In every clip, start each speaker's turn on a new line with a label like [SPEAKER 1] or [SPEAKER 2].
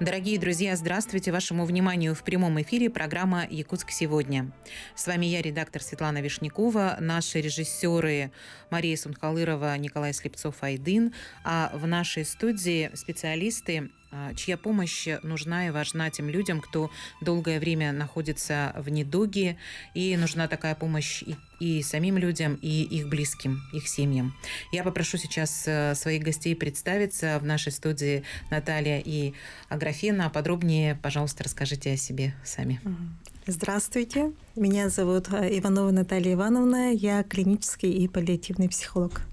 [SPEAKER 1] Дорогие друзья, здравствуйте! Вашему вниманию в прямом эфире программа «Якутск сегодня». С вами я, редактор Светлана Вишнякова, наши режиссеры Мария Сунхалырова, Николай Слепцов-Айдын, а в нашей студии специалисты, чья помощь нужна и важна тем людям, кто долгое время находится в недуге, и нужна такая помощь и самим людям, и их близким, их семьям. Я попрошу сейчас своих гостей представиться. В нашей студии Наталья и Аграфена. Подробнее, пожалуйста, расскажите о себе сами.
[SPEAKER 2] Здравствуйте. Меня зовут Иванова Наталья Ивановна. Я клинический и паллиативный психолог.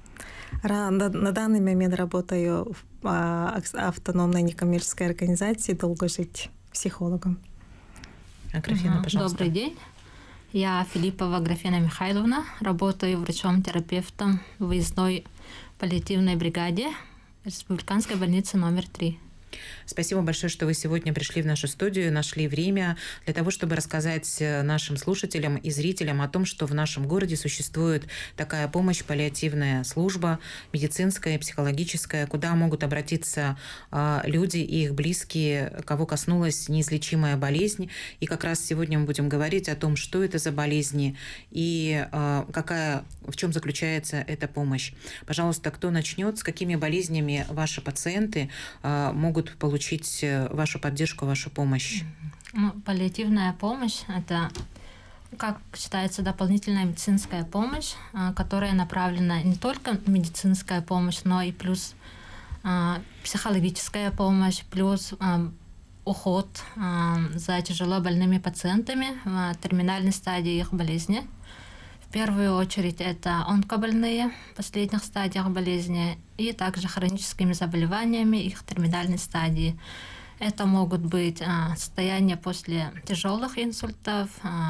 [SPEAKER 2] На данный момент работаю в автономной некоммерческой организации «Долго жить» психологом.
[SPEAKER 1] Аграфена, пожалуйста.
[SPEAKER 3] Добрый день. Я Филиппова Аграфена Михайловна. Работаю врачом-терапевтом в выездной паллиативной бригаде Республиканской больницы номер 3.
[SPEAKER 1] Спасибо большое, что вы сегодня пришли в нашу студию, нашли время для того, чтобы рассказать нашим слушателям и зрителям о том, что в нашем городе существует такая помощь, паллиативная служба, медицинская, психологическая, куда могут обратиться люди и их близкие, кого коснулась неизлечимая болезнь. И как раз сегодня мы будем говорить о том, что это за болезни и в чем заключается эта помощь. Пожалуйста, кто начнет, с какими болезнями ваши пациенты могут получить вашу поддержку, вашу помощь?
[SPEAKER 3] Паллиативная помощь – это, как считается, дополнительная медицинская помощь, которая направлена не только медицинская помощь, но и плюс психологическая помощь, плюс уход за тяжело больными пациентами в терминальной стадии их болезни. В первую очередь это онкобольные в последних стадиях болезни и также хроническими заболеваниями их терминальной стадии. Это могут быть состояния после тяжелых инсультов,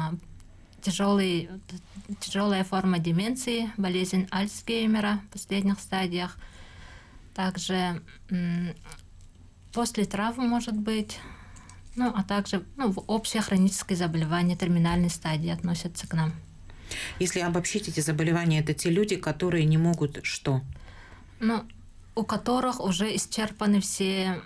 [SPEAKER 3] тяжелая форма деменции, болезнь Альцгеймера в последних стадиях. Также после травм может быть, а также общее хроническое заболевание терминальной стадии относятся к нам.
[SPEAKER 1] Если обобщить эти заболевания, это те люди, которые не могут что?
[SPEAKER 3] У которых уже исчерпаны все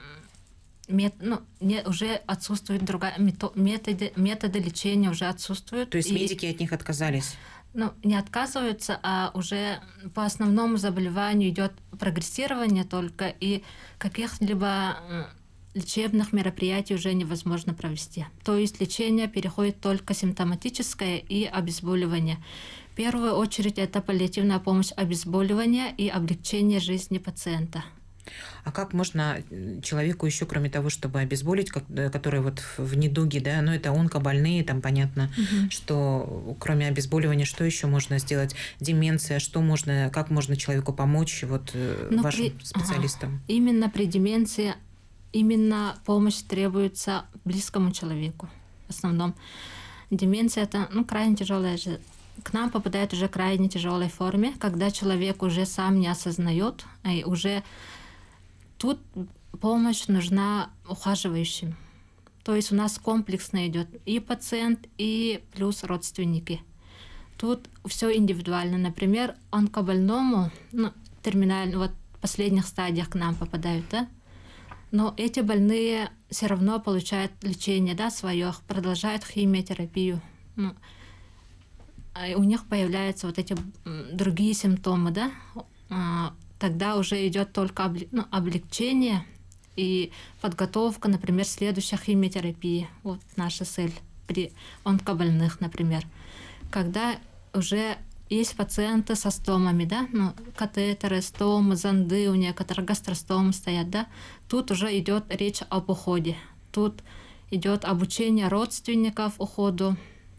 [SPEAKER 3] уже отсутствуют методы лечения уже отсутствуют.
[SPEAKER 1] То есть медики от них отказались?
[SPEAKER 3] Не отказываются, а уже по основному заболеванию идет прогрессирование только, и каких-либо лечебных мероприятий уже невозможно провести. То есть лечение переходит только симптоматическое и обезболивание. В первую очередь это паллиативная помощь обезболивания и облегчение жизни пациента.
[SPEAKER 1] А как можно человеку еще, кроме того, чтобы обезболить, который вот в недуге, да, это онкобольные, там понятно, что кроме обезболивания, что еще можно сделать? Деменция, как можно человеку помочь вашим специалистам?
[SPEAKER 3] Именно при деменции помощь требуется близкому человеку. В основном деменция это крайне тяжелая же. К нам попадает уже крайне тяжелой форме, когда человек уже сам не осознает, и уже тут помощь нужна ухаживающим. То есть у нас комплексно идет и пациент, и плюс родственники. Тут все индивидуально. Например, онкобольному, терминально, в последних стадиях к нам попадают, да? Но эти больные все равно получают лечение, свое, продолжают химиотерапию. У них появляются эти другие симптомы, да? Тогда уже идет только облегчение и подготовка, например, следующей химиотерапии. Вот наша цель при онкобольных, например. Когда уже есть пациенты со стомами, да, катетеры, стомы, зонды, у некоторых гастростомы стоят, да, тут уже идет речь об уходе. Тут идет обучение родственников уходу,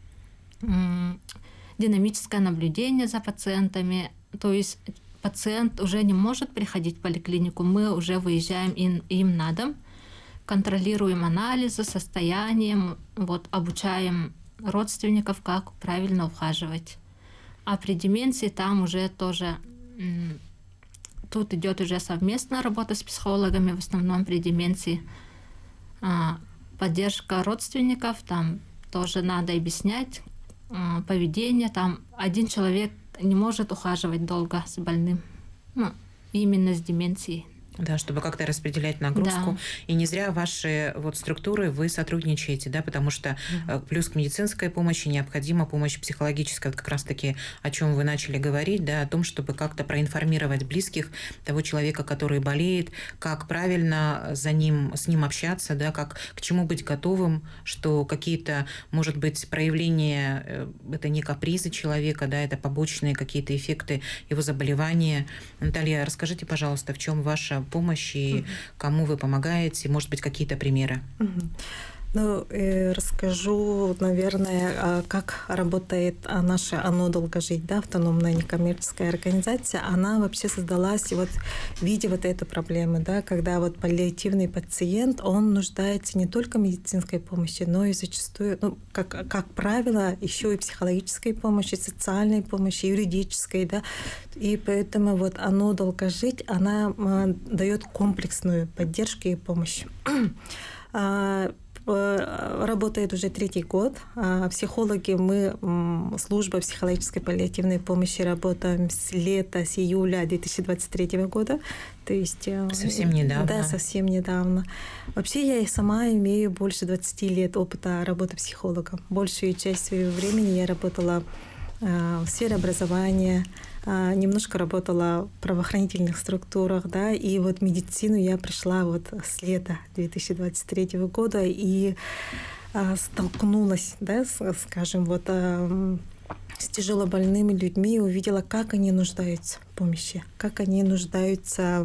[SPEAKER 3] динамическое наблюдение за пациентами, то есть пациент уже не может приходить в поликлинику, мы уже выезжаем им на дом, контролируем анализы, состояние, обучаем родственников, как правильно ухаживать. А при деменции там уже тоже, тут идет уже совместная работа с психологами, в основном при деменции. Поддержка родственников, там тоже надо объяснять поведение. Там один человек не может ухаживать долго с больным, именно с деменцией.
[SPEAKER 1] Да, чтобы как-то распределять нагрузку.
[SPEAKER 3] Да.
[SPEAKER 1] И не зря ваши вот структуры, вы сотрудничаете, да, потому что плюс к медицинской помощи необходима помощь психологическая, вот как раз-таки о чем вы начали говорить, да, о том, чтобы как-то проинформировать близких того человека, который болеет, как правильно с ним общаться, да, как к чему быть готовым, что какие-то, может быть, проявления, это не капризы человека, да, это побочные какие-то эффекты его заболевания. Наталья, расскажите, пожалуйста, в чем ваша помощь и кому вы помогаете, может быть, какие-то примеры?
[SPEAKER 2] Ну, расскажу, наверное, как работает наша «Оно долго жить», да, автономная некоммерческая организация. Она вообще создалась вот видя вот эту проблему, да, когда вот паллиативный пациент, он нуждается не только в медицинской помощи, но и зачастую, ну, как правило, еще и психологической помощи, социальной помощи, юридической, да. И поэтому вот «Оно долго жить», она дает комплексную поддержку и помощь. Работает уже 3-й год. Психологи, мы, служба психологической паллиативной помощи, работаем с июля 2023 года. То есть,
[SPEAKER 1] совсем недавно.
[SPEAKER 2] Да, совсем недавно. Вообще я и сама имею больше 20 лет опыта работы психологом. Большую часть своего времени я работала в сфере образования, немножко работала в правоохранительных структурах, да, и вот в медицину я пришла вот с лета 2023 года и столкнулась, да, скажем, вот с тяжелобольными людьми, увидела, как они нуждаются в помощи, как они нуждаются,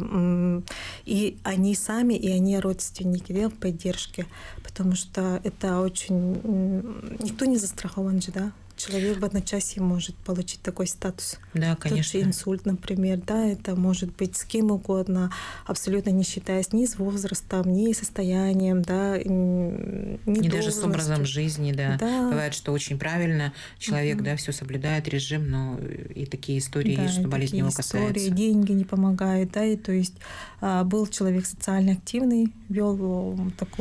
[SPEAKER 2] и они сами, и они родственники, да, в поддержке, потому что это очень... Никто не застрахован же, да. Человек в одночасье может получить такой статус.
[SPEAKER 1] Да, конечно.
[SPEAKER 2] Тот же инсульт, например, да, это может быть с кем угодно, абсолютно не считаясь ни с возрастом, ни состоянием, да,
[SPEAKER 1] ни даже с образом жизни, да.
[SPEAKER 2] Да.
[SPEAKER 1] Бывает, что очень правильно человек, да, все соблюдает режим, но и такие истории
[SPEAKER 2] да,
[SPEAKER 1] есть, что болезнь его касается.
[SPEAKER 2] Деньги не помогают, да, и то есть был человек социально активный, вел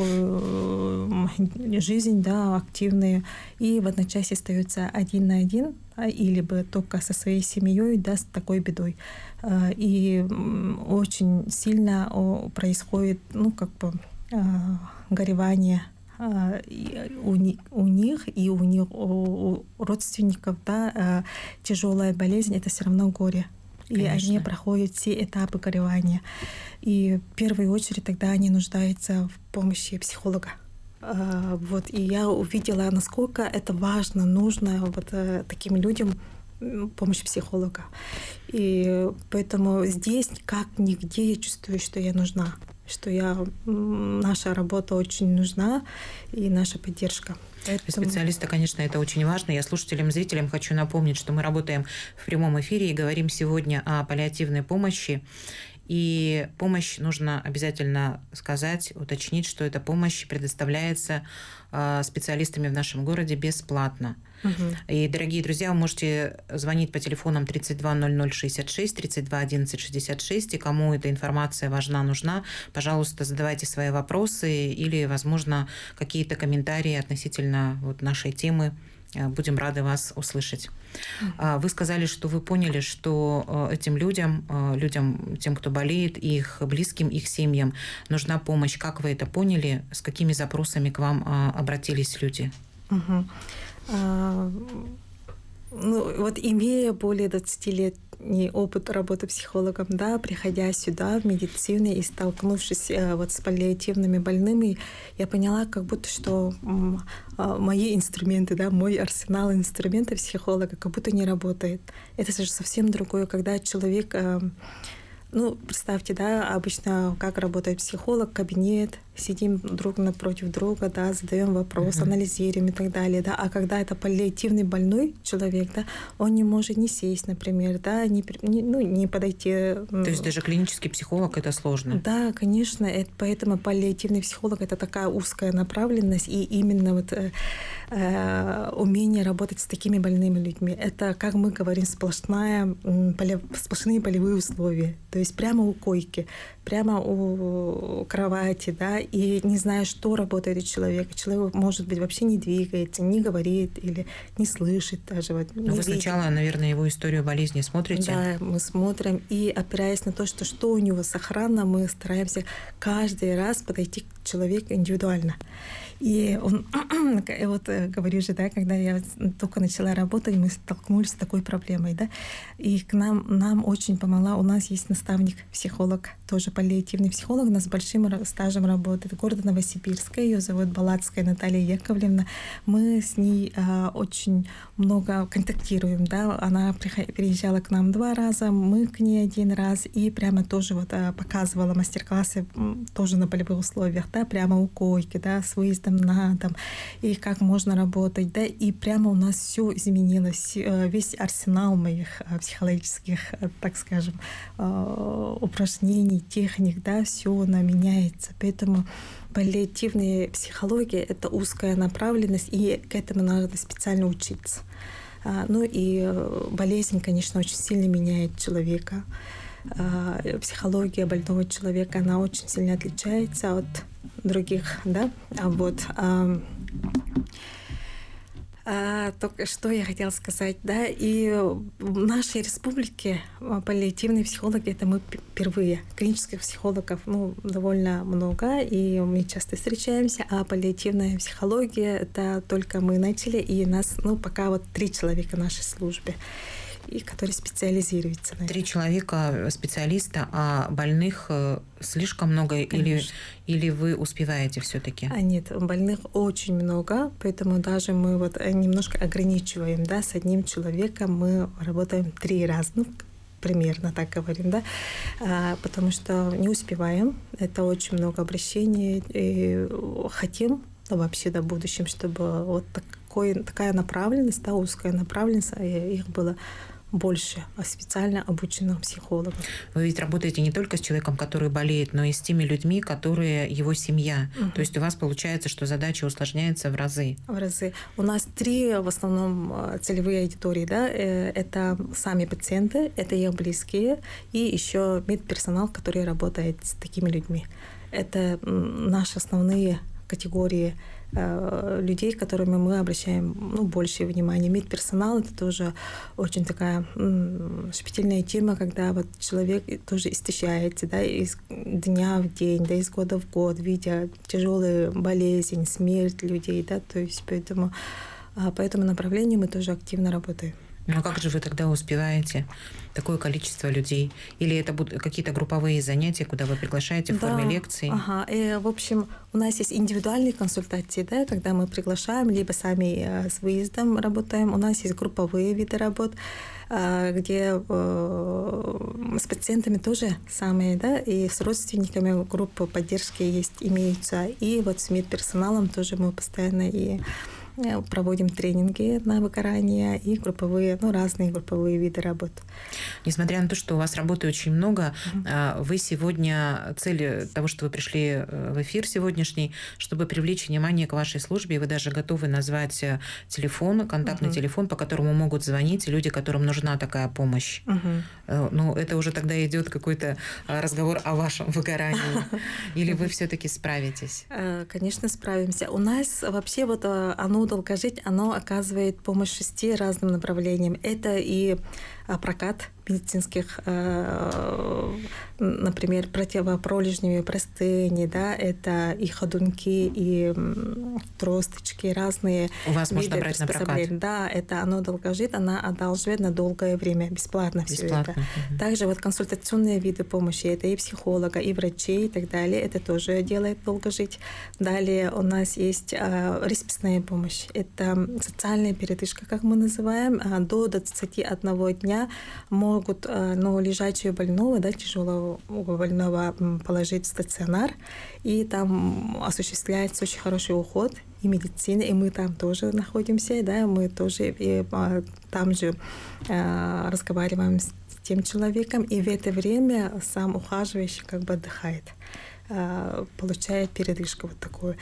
[SPEAKER 2] такую жизнь, да, активную, и в одночасье остается один на один, или бы только со своей семьей, да, с такой бедой. И очень сильно происходит, ну, как бы горевание у них и у родственников, да, тяжелая болезнь — это все равно горе. И конечно. Они проходят все этапы горевания. И в первую очередь тогда они нуждаются в помощи психолога. Вот, и я увидела, насколько это важно, нужно вот таким людям помощь психолога. И поэтому здесь, как нигде, я чувствую, что я нужна, что наша работа очень нужна и наша поддержка.
[SPEAKER 1] Для специалиста, конечно, это очень важно. Я слушателям, зрителям хочу напомнить, что мы работаем в прямом эфире и говорим сегодня о паллиативной помощи. И помощь, нужно обязательно сказать, уточнить, что эта помощь предоставляется специалистами в нашем городе бесплатно. И, дорогие друзья, вы можете звонить по телефонам 32 00 66, 32 11 66, и кому эта информация важна, нужна, пожалуйста, задавайте свои вопросы или, возможно, какие-то комментарии относительно вот нашей темы. Будем рады вас услышать. Вы сказали, что вы поняли, что этим людям, тем, кто болеет, их близким, их семьям нужна помощь. Как вы это поняли? С какими запросами к вам обратились люди?
[SPEAKER 2] Ну, вот имея более 20-летний опыт работы психологом, да, приходя сюда в медицину и столкнувшись вот с паллиативными больными, я поняла, как будто что мои инструменты, да, мой арсенал инструментов психолога как будто не работает. Это же совсем другое, когда человек... Ну, представьте, да, обычно как работает психолог, кабинет, сидим друг напротив друга, да, задаем вопрос, анализируем и так далее, да. А когда это паллиативный больной человек, да, он не может не сесть, например, да, не подойти.
[SPEAKER 1] То есть даже клинический психолог — это сложно?
[SPEAKER 2] Да, конечно, поэтому паллиативный психолог — это такая узкая направленность, и именно вот умение работать с такими больными людьми. Это, как мы говорим, сплошные полевые условия. То есть прямо у койки. прямо у кровати, да, и не зная, что работает у человека. Человек, может быть, вообще не двигается, не говорит или не слышит даже. Вот,
[SPEAKER 1] вы
[SPEAKER 2] видит.
[SPEAKER 1] сначала, наверное, его историю болезни смотрите?
[SPEAKER 2] Да, мы смотрим, и опираясь на то, что у него сохранно, мы стараемся каждый раз подойти к человеку индивидуально. И он, вот говорю же, да, когда я только начала работать, мы столкнулись с такой проблемой, да, и нам очень помогла, у нас есть наставник, психолог, тоже паллиативный психолог, у нас с большим стажем работает, города Новосибирска, ее зовут Балацкая Наталья Яковлевна, мы с ней очень много контактируем, да, она приезжала к нам 2 раза, мы к ней 1 раз, и прямо тоже вот показывала мастер-классы тоже на полевых условиях, да, прямо у койки, да, с выездом на дом, и как можно работать, да, и прямо у нас все изменилось, весь арсенал моих психологических, так скажем, упражнений, техник, да, все она меняется, поэтому паллиативная психология — это узкая направленность, и к этому надо специально учиться. Ну и болезнь, конечно, очень сильно меняет человека. Психология больного человека, она очень сильно отличается от других, да. Только что я хотела сказать, да, и в нашей республике паллиативные психологи — это мы впервые. Клинических психологов, довольно много, и мы часто встречаемся, а паллиативная психология — это только мы начали, и нас, пока вот 3 человека в нашей службе, и которые специализируются на этом.
[SPEAKER 1] 3 человека специалиста, а больных слишком много, или вы успеваете все-таки?
[SPEAKER 2] Нет, больных очень много, поэтому даже мы вот немножко ограничиваем, да, с 1 человеком мы работаем 3 раза, примерно так говорим, да, потому что не успеваем, это очень много обращений, и хотим вообще в будущем, чтобы вот такая направленность, да, узкая направленность, их было больше специально обученных психологов.
[SPEAKER 1] Вы ведь работаете не только с человеком, который болеет, но и с теми людьми, которые его семья. То есть у вас получается, что задача усложняется в разы.
[SPEAKER 2] В разы. У нас 3 в основном целевые аудитории, да, это сами пациенты, это их близкие, и еще медперсонал, который работает с такими людьми. Это наши основные категории людей, к которым мы обращаем больше внимания. Медперсонал — это тоже очень такая щепетильная тема, когда вот человек тоже истощается, да, из дня в день, да, из года в год, видя тяжелую болезнь, смерть людей, да, то есть поэтому по этому направлению мы тоже активно работаем.
[SPEAKER 1] Ну а как же вы тогда успеваете такое количество людей? Или это будут какие-то групповые занятия, куда вы приглашаете в форме лекций?
[SPEAKER 2] И, в общем, у нас есть индивидуальные консультации, да, когда мы приглашаем, либо сами с выездом работаем. У нас есть групповые виды работ, где с пациентами тоже самые, да, и с родственниками группы поддержки имеются. И вот с медперсоналом тоже мы постоянно и проводим тренинги на выгорание и групповые, разные групповые виды работ.
[SPEAKER 1] Несмотря на то, что у вас работы очень много, вы сегодня, цель того, что вы пришли в эфир сегодняшний, чтобы привлечь внимание к вашей службе, вы даже готовы назвать телефон, контактный телефон, по которому могут звонить люди, которым нужна такая помощь. Но это уже тогда идет какой-то разговор о вашем выгорании. Или вы все-таки справитесь?
[SPEAKER 2] Конечно, справимся. У нас вообще вот долгожить, оно оказывает помощь 6 разным направлениям. Это и прокат медицинских, например, противопролежневые простыни, да, это и ходунки, и тросточки, разные.
[SPEAKER 1] У вас можно брать на прокат?
[SPEAKER 2] Да, это оно долгожит, она одалживает на долгое время, бесплатно все это. Также вот консультационные виды помощи, это и психолога, и врачей, и так далее, это тоже делает долгожить. Далее у нас есть расписная помощь, это социальная передышка, как мы называем, до 21 дня могут лежачего больного, да, тяжелого больного положить в стационар, и там осуществляется очень хороший уход и медицина, и мы там тоже находимся, да, мы тоже там же разговариваем с тем человеком, и в это время сам ухаживающий как бы отдыхает, получает передышку вот такую.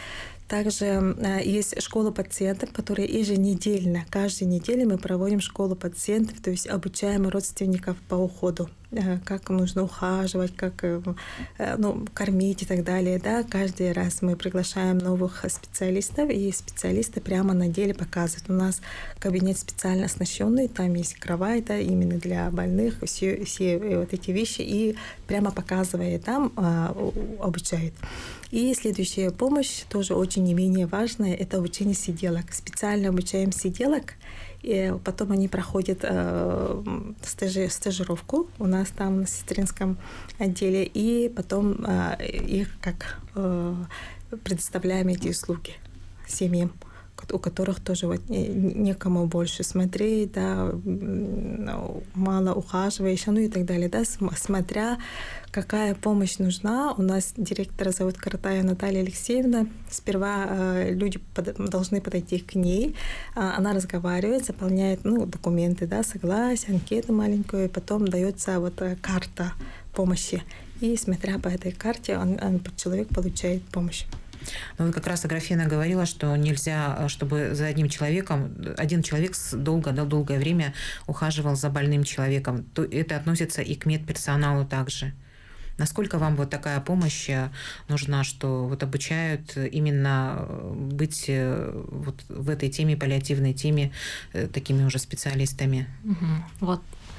[SPEAKER 2] Также есть школа пациентов, которые еженедельно, каждую неделю мы проводим школу пациентов, то есть обучаем родственников по уходу, как нужно ухаживать, как кормить и так далее. Да. Каждый раз мы приглашаем новых специалистов, и специалисты прямо на деле показывают. У нас кабинет специально оснащенный, там есть кровать, да, именно для больных, все вот эти вещи, и прямо показывая там, обучает. И следующая помощь, тоже очень не менее важная, это обучение сиделок. Специально обучаем сиделок, и потом они проходят стажировку у нас там на сестринском отделе, и потом их предоставляем эти услуги семьям, у которых тоже вот некому больше смотреть, да, мало ухаживаешь, ну и так далее, да, смотря какая помощь нужна. У нас директора зовут Каратаева Наталья Алексеевна. Сперва люди должны подойти к ней, она разговаривает, заполняет документы, да, согласие, анкету маленькую, и потом дается вот карта помощи. И смотря по этой карте, человек получает помощь.
[SPEAKER 1] Ну, вот как раз Аграфена говорила, что нельзя, чтобы за одним человеком, один человек долгое время ухаживал за больным человеком. То это относится и к медперсоналу также. Насколько вам вот такая помощь нужна, что вот обучают именно быть вот в этой теме, паллиативной теме, такими уже специалистами?
[SPEAKER 3] Вот.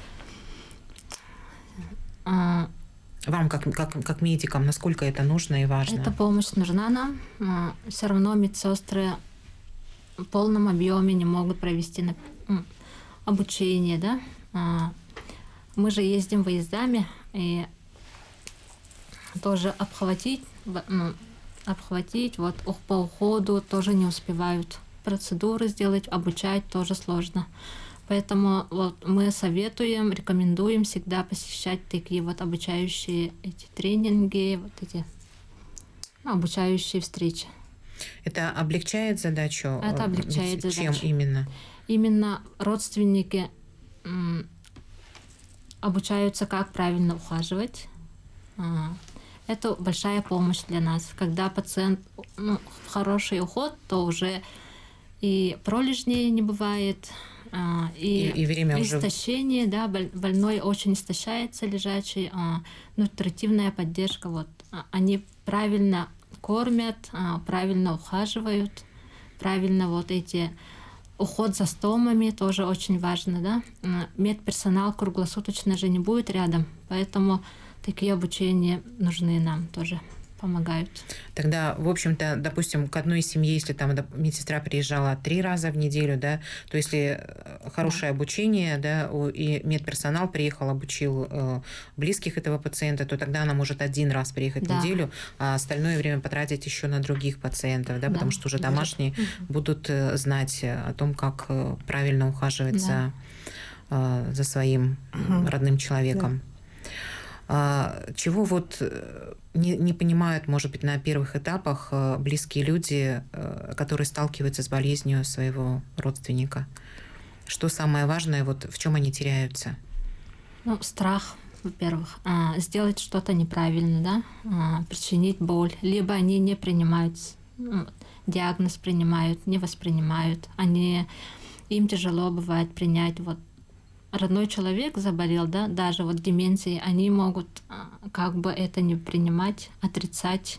[SPEAKER 1] Вам, как медикам, насколько это нужно и важно?
[SPEAKER 3] Эта помощь нужна нам. Все равно медсестры в полном объеме не могут провести обучение, да? Мы же ездим выездами, и тоже обхватить вот по уходу тоже не успевают. Процедуры сделать, обучать тоже сложно. Поэтому вот мы советуем, рекомендуем всегда посещать такие вот обучающие эти тренинги, вот эти обучающие встречи.
[SPEAKER 1] Это облегчает задачу?
[SPEAKER 3] Это облегчает задачу.
[SPEAKER 1] Чем именно?
[SPEAKER 3] Именно родственники обучаются, как правильно ухаживать. Это большая помощь для нас. Когда пациент в хороший уход, то уже и пролежней не бывает, и время истощение, уже... да, больной очень истощается, лежачий, нутритивная поддержка, вот, они правильно кормят, правильно ухаживают, правильно вот эти уход за стомами тоже очень важно, да, медперсонал круглосуточно же не будет рядом, поэтому такие обучения нужны нам тоже. Помогают.
[SPEAKER 1] Тогда, в общем-то, допустим, к одной семье, если там медсестра приезжала 3 раза в неделю, да, то если хорошее обучение, да, и медперсонал приехал, обучил близких этого пациента, то тогда она может 1 раз приехать в неделю, а остальное время потратить еще на других пациентов, да, потому что уже домашние будут знать о том, как правильно ухаживать за своим родным человеком. Чего вот не понимают, может быть, на первых этапах близкие люди, которые сталкиваются с болезнью своего родственника? Что самое важное, вот в чем они теряются?
[SPEAKER 3] Ну, страх, во-первых, сделать что-то неправильно, да, причинить боль, либо они не принимают диагноз, принимают, не воспринимают, им тяжело бывает принять вот. Родной человек заболел, да, даже вот деменцией, они могут как бы это не принимать, отрицать.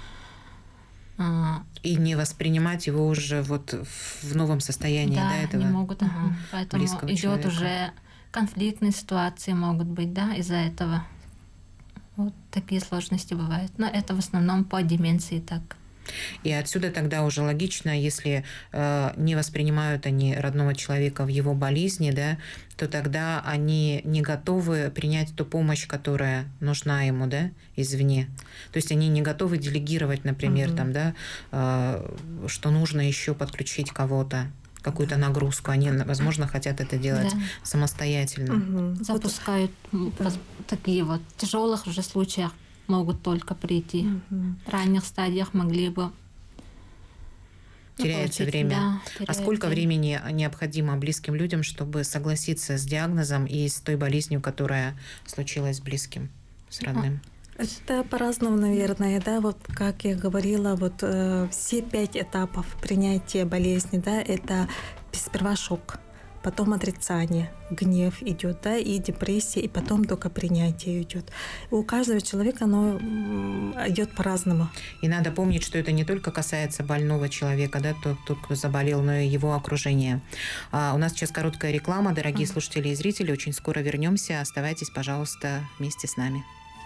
[SPEAKER 1] И не воспринимать его уже вот в новом состоянии, да, этого?
[SPEAKER 3] Да, не могут, поэтому идет уже конфликтные ситуации могут быть, да, из-за этого. Вот такие сложности бывают. Но это в основном по деменции так.
[SPEAKER 1] И отсюда тогда уже логично, если не воспринимают они родного человека в его болезни, да, то тогда они не готовы принять ту помощь, которая нужна ему, да, извне. То есть они не готовы делегировать, например, там, да, что нужно еще подключить кого-то, какую-то нагрузку. Они, возможно, хотят это делать самостоятельно.
[SPEAKER 3] Запускают такие вот тяжелых уже случаях. Могут только прийти. В ранних стадиях могли бы...
[SPEAKER 1] Теряется время. А сколько времени необходимо близким людям, чтобы согласиться с диагнозом и с той болезнью, которая случилась с близким, с родным?
[SPEAKER 2] Это по-разному, наверное, да, вот как я говорила, вот все 5 этапов принятия болезни, да, это сперва шок, потом отрицание, гнев идет, да, и депрессия, и потом только принятие идет. У каждого человека оно идет по-разному.
[SPEAKER 1] И надо помнить, что это не только касается больного человека, да, тот, кто заболел, но и его окружения. У нас сейчас короткая реклама, дорогие слушатели и зрители, очень скоро вернемся. Оставайтесь, пожалуйста, вместе с нами.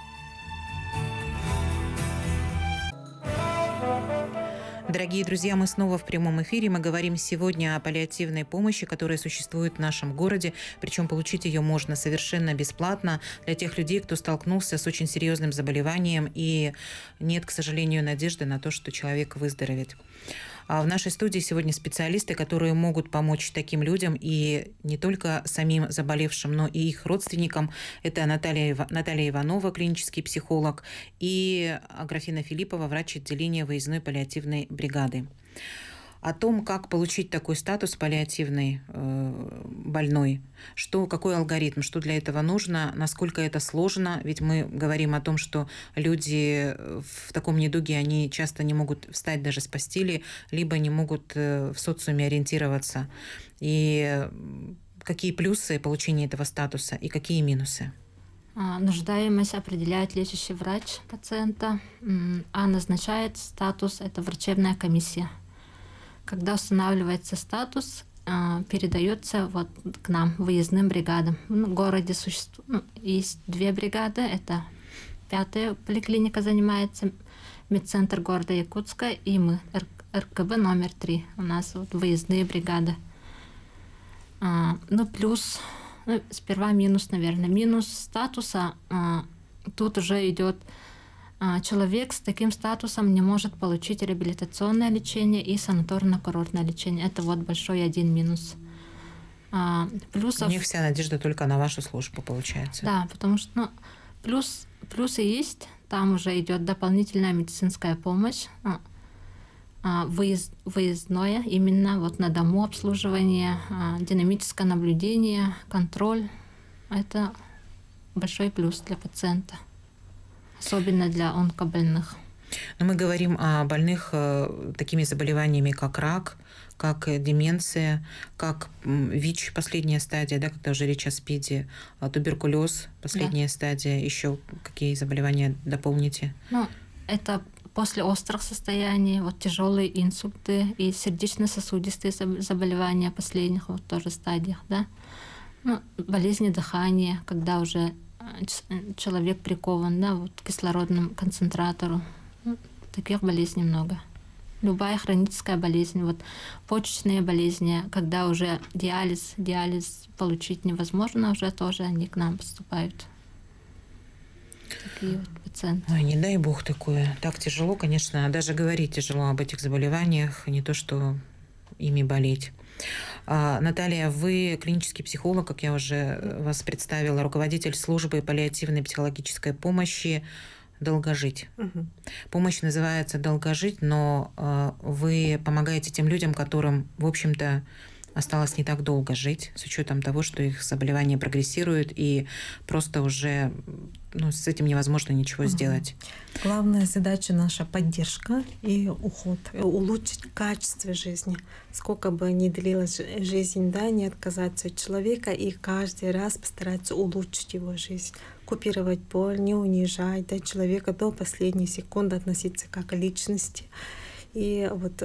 [SPEAKER 1] Дорогие друзья, мы снова в прямом эфире. Мы говорим сегодня о паллиативной помощи, которая существует в нашем городе. Причем получить ее можно совершенно бесплатно для тех людей, кто столкнулся с очень серьезным заболеванием и нет, к сожалению, надежды на то, что человек выздоровеет. В нашей студии сегодня специалисты, которые могут помочь таким людям и не только самим заболевшим, но и их родственникам. Это Наталья Иванова, клинический психолог, и Аграфена Филиппова, врач отделения выездной паллиативной бригады. О том, как получить такой статус паллиативной больной, какой алгоритм, что для этого нужно, насколько это сложно. Ведь мы говорим о том, что люди в таком недуге, они часто не могут встать даже с постели, либо не могут в социуме ориентироваться. И какие плюсы получения этого статуса и какие минусы?
[SPEAKER 3] Нуждаемость определяет лечащий врач пациента, а назначает статус – это врачебная комиссия. Когда устанавливается статус, передается вот к нам, выездным бригадам. В городе есть 2 бригады. Это 5-я поликлиника занимается, медцентр города Якутска, и мы, РКБ номер 3. У нас вот выездные бригады. Плюс, сперва минус, наверное. Минус статуса, тут уже идет... Человек с таким статусом не может получить реабилитационное лечение и санаторно-курортное лечение. Это вот большой один минус.
[SPEAKER 1] Плюсов... У них вся надежда только на вашу службу, получается.
[SPEAKER 3] Да, потому что плюсы есть. Там уже идет дополнительная медицинская помощь, выездное, именно вот на дому обслуживание, динамическое наблюдение, контроль. Это большой плюс для пациента. Особенно для онкобольных.
[SPEAKER 1] Но мы говорим о больных такими заболеваниями, как рак, как деменция, как ВИЧ, последняя стадия, да, когда уже речь о СПИДе, туберкулез, последняя стадия. Еще какие заболевания дополните?
[SPEAKER 3] Это после острых состояний, вот тяжелые инсульты и сердечно-сосудистые заболевания последних вот тоже стадиях, да. Болезни дыхания, когда уже человек прикован, да, вот, к кислородному концентратору. Таких болезней много. Любая хроническая болезнь, вот почечные болезни, когда уже диализ получить невозможно, уже тоже они к нам поступают. Такие вот пациенты.
[SPEAKER 1] Ой, не дай бог такое. Так тяжело, конечно, даже говорить тяжело об этих заболеваниях, не то что ими болеть. Наталья, вы клинический психолог, как я уже вас представила, руководитель службы паллиативной психологической помощи «Долгожить». Угу. Помощь называется «Долгожить», но вы помогаете тем людям, которым, в общем-то, осталось не так долго жить, с учетом того, что их заболевание прогрессирует, и просто уже с этим невозможно ничего сделать.
[SPEAKER 2] Главная задача наша — поддержка и уход, улучшить качество жизни. Сколько бы ни длилась жизнь, да, не отказаться от человека и каждый раз постараться улучшить его жизнь, купировать боль, не унижать, да, человека до последней секунды относиться как к личности. И вот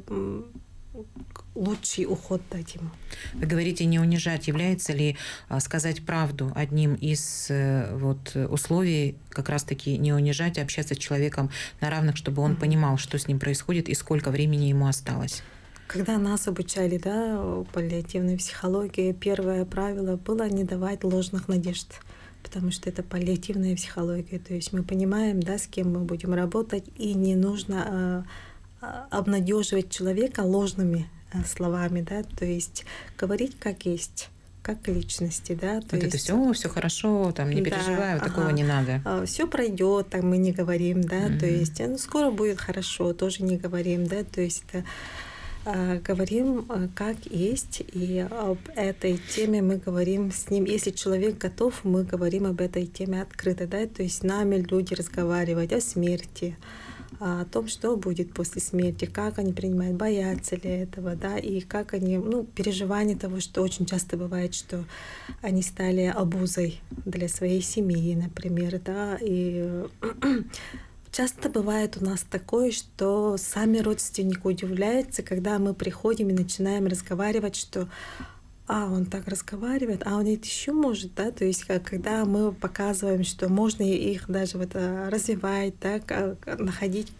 [SPEAKER 2] лучший уход дать ему.
[SPEAKER 1] Вы говорите, не унижать. Является ли сказать правду одним из условий, как раз-таки не унижать, а общаться с человеком на равных, чтобы он понимал, что с ним происходит и сколько времени ему осталось?
[SPEAKER 2] Когда нас обучали, да, паллиативной психологии, первое правило было не давать ложных надежд, потому что это паллиативная психология. То есть мы понимаем, да, с кем мы будем работать, и не нужно обнадеживать человека ложными словами, да, то есть говорить как есть, как личности, да.
[SPEAKER 1] То есть это все хорошо, там не переживай, да, такого не надо.
[SPEAKER 2] Все пройдет, там мы не говорим, да, то есть скоро будет хорошо, тоже не говорим, да, то есть это говорим как есть, и об этой теме мы говорим с ним. Если человек готов, мы говорим об этой теме открыто, да, то есть с нами люди разговаривают о смерти, о том, что будет после смерти, как они принимают, боятся ли этого, да, и как они, переживание того, что очень часто бывает, что они стали обузой для своей семьи, например, да, и часто бывает у нас такое, что сами родственники удивляются, когда мы приходим и начинаем разговаривать, что он так разговаривает, он это еще может, да, то есть когда мы показываем, что можно их даже развивать, да, находить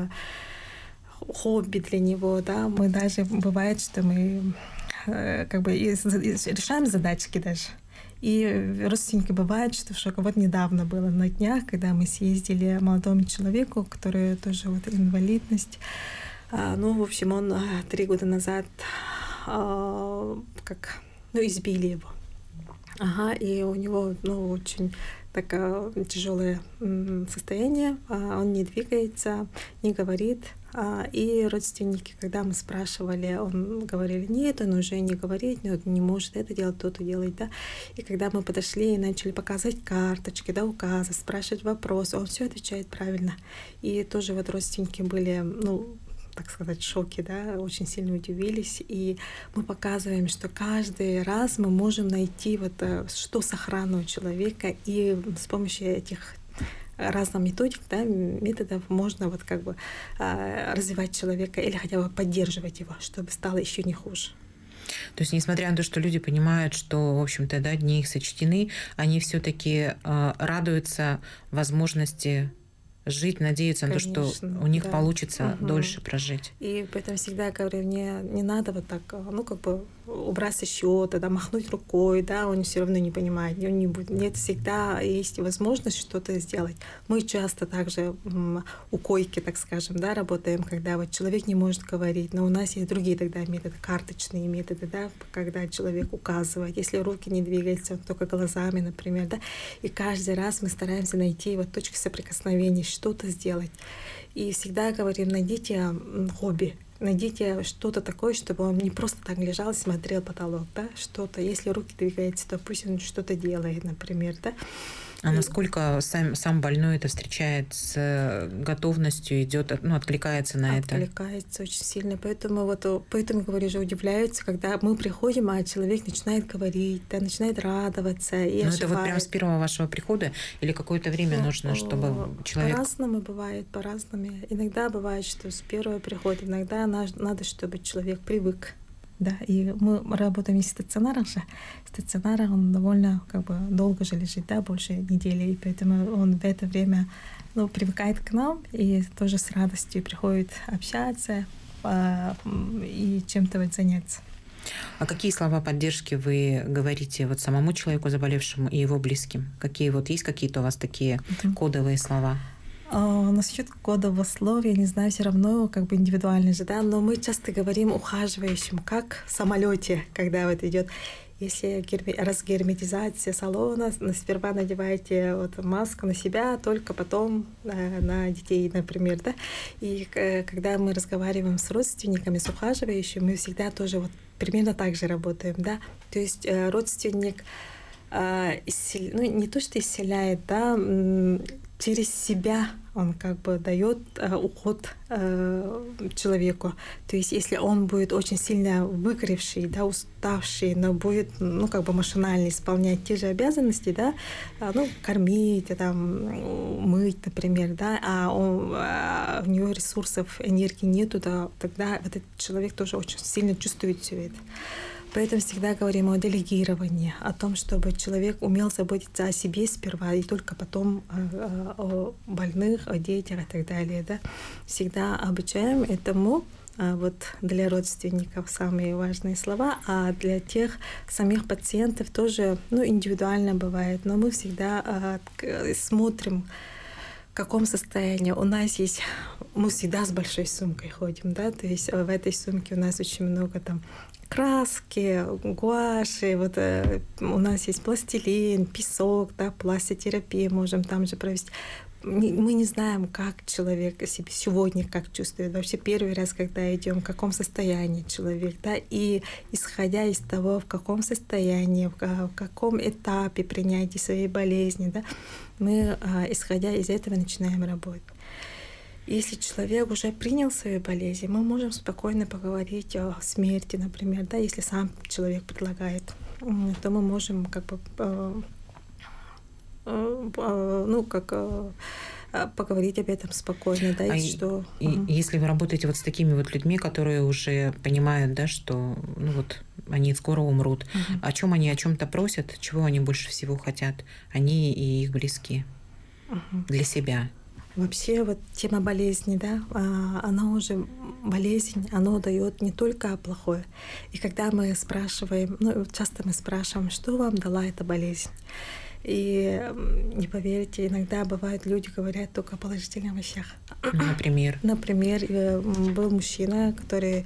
[SPEAKER 2] хобби для него, да, мы даже бывает, что мы решаем задачки даже. И родственники бывают, что в шоке. Вот недавно было на днях, когда мы съездили к молодому человеку, который тоже инвалидность. В общем, он 3 года назад избили его. И у него очень такое тяжелое состояние. Он не двигается, не говорит. И родственники, когда мы спрашивали, он говорили, нет, он уже не говорит, не может это делать, то-то делать, да. И когда мы подошли и начали показывать карточки, да, указы, спрашивать вопросы, он все отвечает правильно. И тоже родственники были, так сказать, в шоке, да, очень сильно удивились. И мы показываем, что каждый раз мы можем найти что сохранно у человека, и с помощью этих разных методик, да, методов можно развивать человека или хотя бы поддерживать его, чтобы стало еще не хуже.
[SPEAKER 1] То есть, несмотря на то, что люди понимают, что, в общем-то, да, дни их сочтены, они все-таки радуются возможности жить, надеются, конечно, на то, что у них получится дольше прожить.
[SPEAKER 2] И поэтому всегда говорю, не надо убрать со счета, да, махнуть рукой, да, он все равно не понимает, он не будет. Нет, всегда есть возможность что-то сделать. Мы часто также у койки, так скажем, да, работаем, когда человек не может говорить, но у нас есть другие тогда методы, карточные методы, да, когда человек указывает, если руки не двигаются, только глазами, например, да, и каждый раз мы стараемся найти точки соприкосновения, что-то сделать. И всегда говорим, найдите хобби, найдите что-то такое, чтобы он не просто так лежал и смотрел потолок, да, что-то. Если руки двигаются, то пусть он что-то делает, например, да.
[SPEAKER 1] А насколько сам больной это встречает с готовностью, идет, откликается на это?
[SPEAKER 2] Откликается очень сильно. Поэтому говорю, уже удивляются, когда мы приходим, а человек начинает говорить, да, начинает радоваться и оживает.
[SPEAKER 1] Это прямо с первого вашего прихода или какое-то время нужно, чтобы человек...
[SPEAKER 2] По-разному бывает, по-разному. Иногда бывает, что с первого прихода, иногда надо, чтобы человек привык. Да, и мы работаем не в стационарах же. Стационар, он довольно долго же лежит, да, больше недели, и поэтому он в это время привыкает к нам и тоже с радостью приходит общаться и чем-то заняться.
[SPEAKER 1] А какие слова поддержки вы говорите самому человеку заболевшему и его близким? Какие есть какие-то у вас такие кодовые слова?
[SPEAKER 2] Насчет кодового слова, я не знаю, все равно индивидуально же, да, но мы часто говорим ухаживающим, как в самолете, когда идет. Если разгерметизация салона, сперва надеваете маску на себя, только потом на детей, например, да. И когда мы разговариваем с родственниками, с ухаживающими, мы всегда тоже примерно так же работаем, да. То есть родственник не то что исцеляет, да, через себя он дает уход человеку. То есть если он будет очень сильно выгоревший, да, уставший, но будет машинально исполнять те же обязанности, да, кормить, мыть, например, да, у него ресурсов, энергии нету, да, тогда этот человек тоже очень сильно чувствует все это. Поэтому всегда говорим о делегировании, о том, чтобы человек умел заботиться о себе сперва, и только потом о больных, о детях и так далее. Да? Всегда обучаем этому. Для родственников самые важные слова, а для тех самих пациентов тоже индивидуально бывает. Но мы всегда смотрим, в каком состоянии. Мы всегда с большой сумкой ходим, да, то есть в этой сумке у нас очень много краски, гуаши, у нас есть пластилин, песок, да, пластитерапия можем там же провести. мы не знаем, как человек себя сегодня как чувствует. Вообще первый раз, когда идем, в каком состоянии человек, да, и исходя из того, в каком состоянии, в каком этапе принятия своей болезни, да, мы, исходя из этого, начинаем работать. Если человек уже принял свою болезнь, мы можем спокойно поговорить о смерти, например, да, если сам человек предлагает, то мы можем как бы поговорить об этом спокойно, да,
[SPEAKER 1] если вы работаете вот с такими вот людьми, которые уже понимают, да, что они скоро умрут, о чем они о чем-то просят, чего они больше всего хотят, они и их близкие для себя.
[SPEAKER 2] Вообще вот тема болезни, да, она уже болезнь, она дает не только плохое. И когда мы спрашиваем, часто мы спрашиваем, что вам дала эта болезнь. И не поверите, иногда бывают, люди говорят только о положительных вещах.
[SPEAKER 1] Например?
[SPEAKER 2] Например, был мужчина, который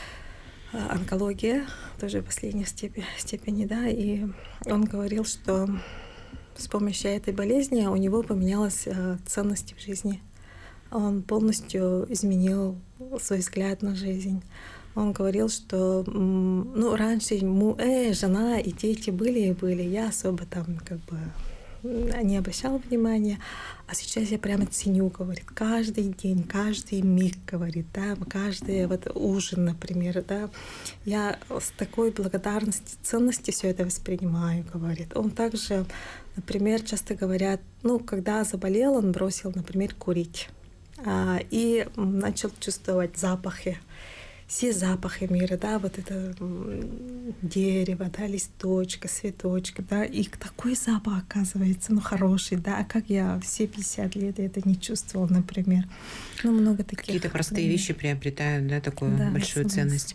[SPEAKER 2] онкология, тоже в последней степени, да, и он говорил, что с помощью этой болезни у него поменялась ценность в жизни. Он полностью изменил свой взгляд на жизнь. Он говорил, что раньше ему жена и дети были, я особо там как бы не обращал внимания, а сейчас я прямо ценю, говорит, каждый день, каждый миг, говорит, да, каждый ужин, например, да, я с такой благодарностью, ценностью все это воспринимаю, говорит. Он также, например, часто говорят, когда заболел, он бросил, например, курить и начал чувствовать запахи. Все запахи мира, да, вот это дерево, да, листочка, цветочка, да, и такой запах, оказывается, хороший, да, а как я все 50 лет это не чувствовала, например. Много таких.
[SPEAKER 1] Какие-то простые вещи приобретают, да, такую большую ценность.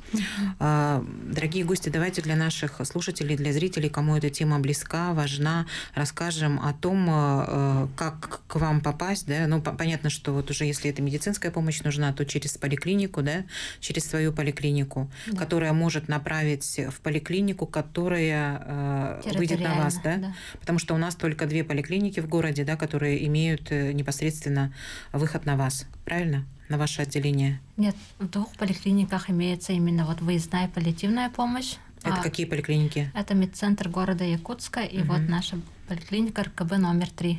[SPEAKER 1] Дорогие гости, давайте для наших слушателей, для зрителей, кому эта тема близка, важна, расскажем о том, как к вам попасть, да, понятно, что вот уже если это медицинская помощь нужна, то через поликлинику, да, через свою поликлинику, которая может направить в поликлинику, которая выйдет на вас, да? Потому что у нас только 2 поликлиники в городе, да, которые имеют непосредственно выход на вас, правильно? На ваше отделение?
[SPEAKER 3] Нет, в 2 поликлиниках имеется именно выездная паллиативная помощь.
[SPEAKER 1] Это какие поликлиники?
[SPEAKER 3] Это медцентр города Якутска и наша поликлиника РКБ номер 3.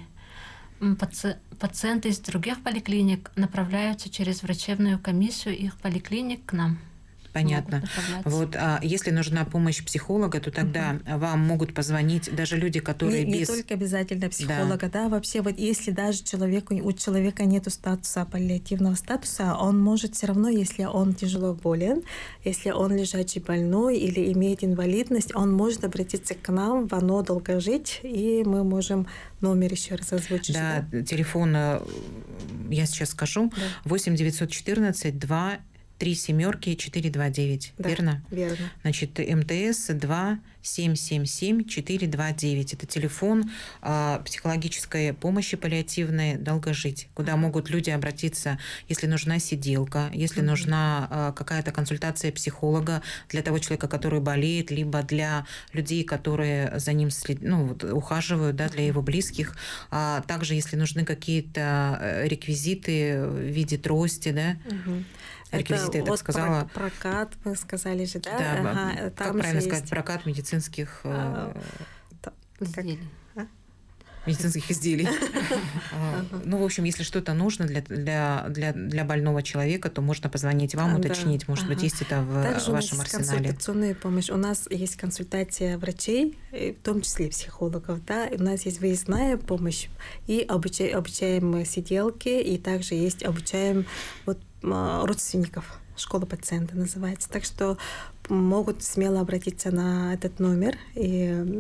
[SPEAKER 3] Пациенты из других поликлиник направляются через врачебную комиссию их поликлиник к нам.
[SPEAKER 1] Понятно. Вот, а если нужна помощь психолога, то тогда вам могут позвонить даже люди, которые
[SPEAKER 2] не только обязательно психолога, да, вообще если даже у человека нет статуса, паллиативного статуса, он может все равно, если он тяжело болен, если он лежачий больной или имеет инвалидность, он может обратиться к нам в ОНО «Долгожить», и мы можем номер еще раз озвучить.
[SPEAKER 1] Да, телефон я сейчас скажу. 8 914 2 3 семерки 429, да, верно?
[SPEAKER 2] Верно.
[SPEAKER 1] Значит, МТС 2 777 429. Это телефон психологической помощи паллиативной «Долгожить», куда могут люди обратиться, если нужна сиделка, если нужна какая-то консультация психолога для того человека, который болеет, либо для людей, которые за ним ухаживают, да, для его близких. Также, если нужны какие-то реквизиты в виде трости, да, реквизиты, я так сказала.
[SPEAKER 2] Прокат, вы сказали же, да?
[SPEAKER 1] Да, как правильно сказать, прокат медицинских
[SPEAKER 3] изделий.
[SPEAKER 1] Медицинских изделий. В общем, если что-то нужно для больного человека, то можно позвонить вам, уточнить. Может быть, есть это в вашем арсенале.
[SPEAKER 2] Также у нас есть консультационная помощь. У нас есть консультация врачей, в том числе психологов. Да? У нас есть выездная помощь и обучаем сиделки, и также есть обучаем родственников. Школа пациента называется. Так что могут смело обратиться на этот номер, и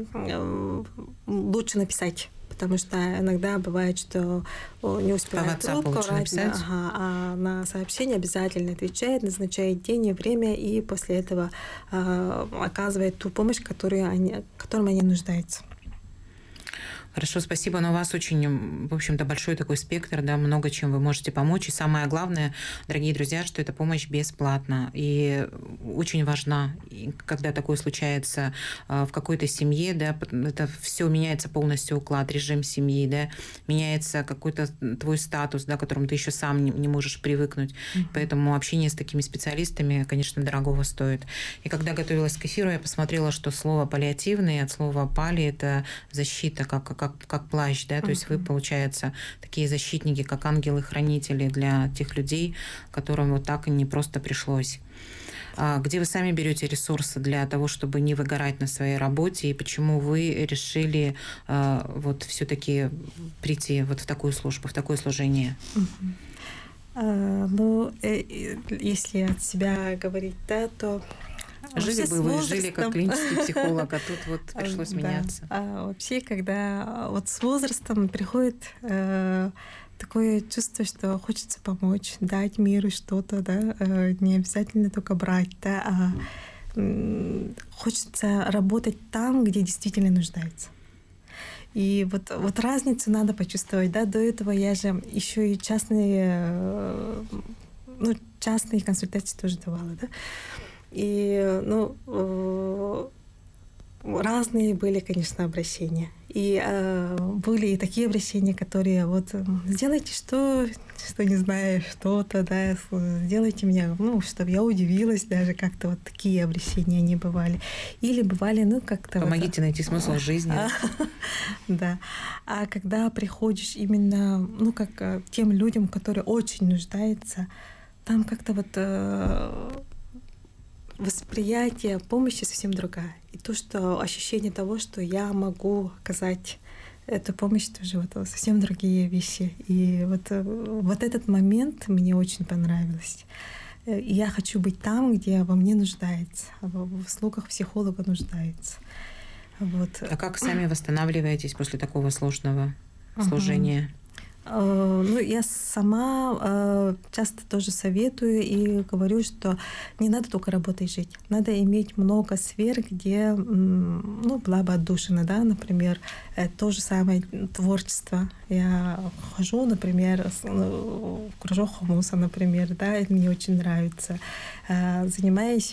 [SPEAKER 2] лучше написать, потому что иногда бывает, что не успевает трубку, а на сообщение обязательно отвечает, назначает день и время, и после этого оказывает ту помощь, в которой они нуждаются.
[SPEAKER 1] Хорошо, спасибо. Но у вас очень, в общем-то, большой такой спектр, да, много чем вы можете помочь. И самое главное, дорогие друзья, что эта помощь бесплатна. И очень важна, когда такое случается в какой-то семье, да, это все меняется полностью уклад, режим семьи, да, меняется какой-то твой статус, да, к которому ты еще сам не можешь привыкнуть. Поэтому общение с такими специалистами, конечно, дорогого стоит. И когда готовилась к эфиру, я посмотрела, что слово «паллиативный» от слова «пали» — это защита, как плащ, да, то есть вы, получается, такие защитники, как ангелы-хранители для тех людей, которым вот так и не просто пришлось. Где вы сами берете ресурсы для того, чтобы не выгорать на своей работе, и почему вы решили вот все-таки прийти вот в такую службу, в такое служение?
[SPEAKER 2] Ну, если от себя говорить, да, то
[SPEAKER 1] жили бы вы, жили как клинический психолог, а тут вот пришлось меняться.
[SPEAKER 2] Вообще, когда вот с возрастом приходит такое чувство, что хочется помочь, дать миру что-то, да, не обязательно только брать, да, а хочется работать там, где действительно нуждается. И вот разницу надо почувствовать, да. До этого я же еще и частные консультации тоже давала, да. И, разные были, конечно, обращения. И были и такие обращения, которые вот сделайте что не знаю, что-то, да, сделайте меня, чтобы я удивилась даже, как-то вот такие обращения не бывали. Или бывали, как-то...
[SPEAKER 1] Помогите найти смысл жизни.
[SPEAKER 2] Да. А когда приходишь именно, как тем людям, которые очень нуждаются, там как-то вот восприятие помощи совсем другая. И то, что ощущение того, что я могу оказать эту помощь, тоже вот совсем другие вещи. И вот этот момент мне очень понравилось. И я хочу быть там, где во мне нуждается, в услугах психолога нуждается. Вот.
[SPEAKER 1] А как сами восстанавливаетесь после такого сложного служения?
[SPEAKER 2] Я сама часто тоже советую и говорю, что не надо только работать и жить. Надо иметь много сфер, где была бы отдушина, да, например, то же самое творчество. Я хожу, например, в кружок хумуса, например, да, это мне очень нравится. Занимаюсь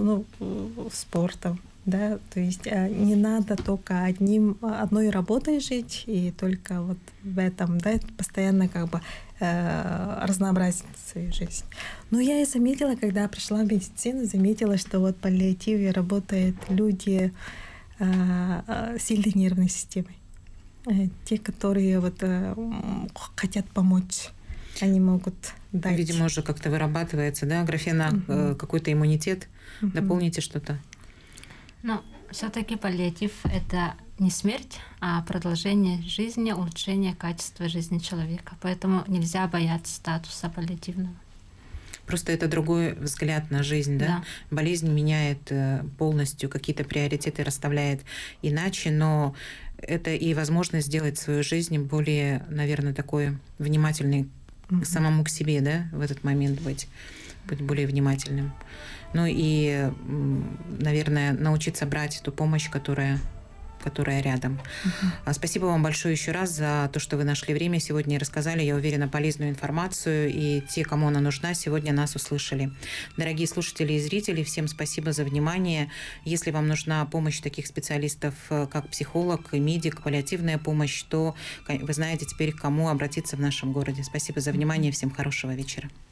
[SPEAKER 2] спортом. Да, то есть не надо только одной работой жить и только вот в этом, да, постоянно разнообразить свою жизнь. Но я и заметила, когда пришла в медицину, заметила, что вот в паллиативе работают люди с сильной нервной системой. Те, которые хотят помочь, они могут дать.
[SPEAKER 1] Видимо, уже как-то вырабатывается, да, графена, какой-то иммунитет. Дополните что-то.
[SPEAKER 3] Но все-таки паллиатив — это не смерть, а продолжение жизни, улучшение качества жизни человека. Поэтому нельзя бояться статуса паллиативного.
[SPEAKER 1] Просто это другой взгляд на жизнь, да? Да. Болезнь меняет полностью, какие-то приоритеты расставляет иначе, но это и возможность сделать свою жизнь более, наверное, такой внимательной к самому к себе, да, в этот момент быть более внимательным. Ну и, наверное, научиться брать эту помощь, которая рядом. Спасибо вам большое еще раз за то, что вы нашли время сегодня и рассказали, я уверена, полезную информацию. И те, кому она нужна, сегодня нас услышали. Дорогие слушатели и зрители, всем спасибо за внимание. Если вам нужна помощь таких специалистов, как психолог, медик, паллиативная помощь, то вы знаете теперь, к кому обратиться в нашем городе. Спасибо за внимание. Всем хорошего вечера.